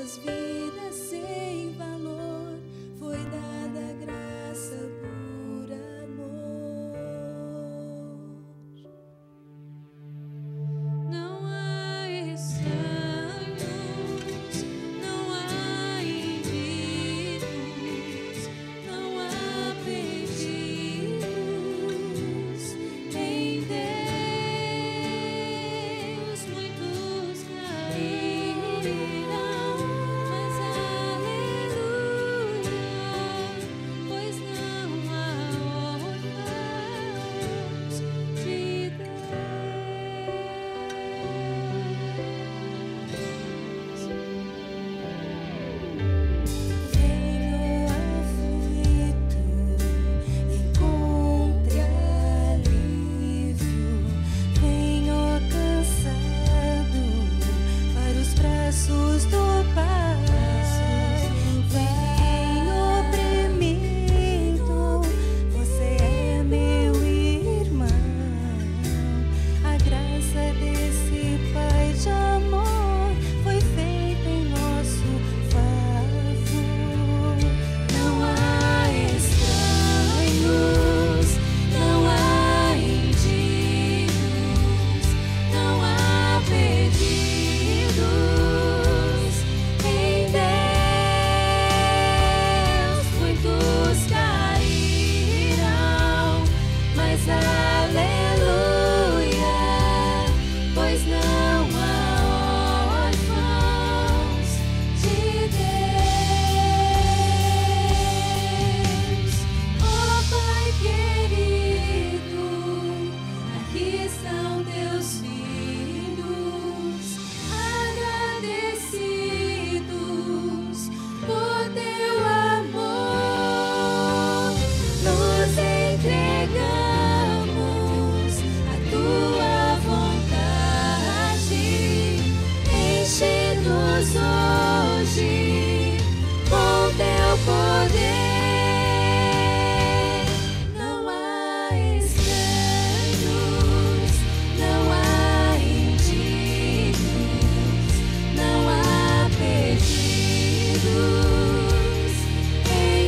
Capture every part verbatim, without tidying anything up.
Quantas vidas sem valor foi dada a graça por amor. Não há estranhos, não há inimigos, não há perdidos em Deus. Muitos cairão, mas aleluia, pois não há órfãos de Venho aflito, encontre alívio. Venho cansado para os braços do Pai. Venho oprimido, você é meu irmão. A graça desse Pai de amor foi feita em nosso favor. Não há estranhos, não há indignos, não há perdidos em Deus. Muitos cairão, mas aleluia, pois não há órfãos de Deus. Oh Pai querido, aqui estão teus filhos, agradecidos por teu amor. Nos entregamos a tua vontade, enche-nos hoje com teu poder. Não há estranhos, não há indignos, não há perdidos em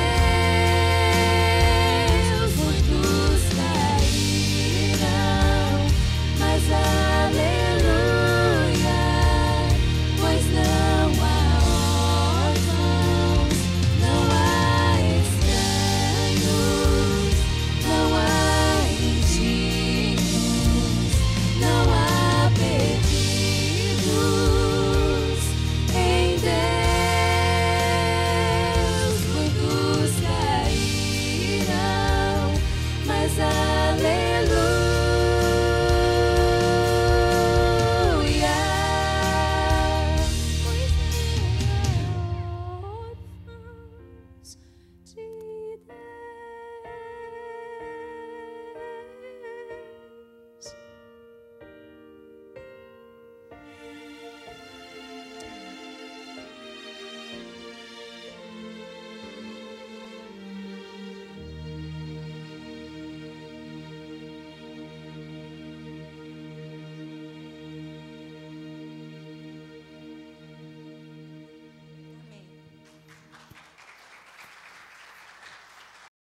Deus. Muitos cairão, mas aleluia, pois não há órfãos, não há estranhos, não há indignos, não há perdidos em Deus. Muitos cairão, mas aleluia, pois não há órfãos de